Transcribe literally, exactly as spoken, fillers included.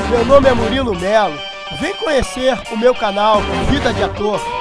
meu nome é Murilo Melo. Vem conhecer o meu canal Vida de Ator.